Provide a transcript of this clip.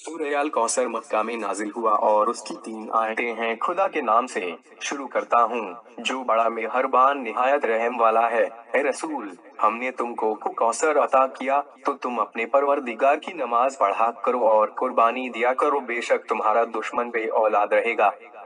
सूरह अल कौसर मक्का में नाजिल हुआ और उसकी 3 आयतें हैं। खुदा के नाम से शुरू करता हूँ जो बड़ा मेहरबान निहायत रहम वाला है। ए रसूल, हमने तुमको कौसर अता किया तो तुम अपने परवरदिगार की नमाज पढ़ा करो और कुर्बानी दिया करो, बेशक तुम्हारा दुश्मन बे औलाद रहेगा।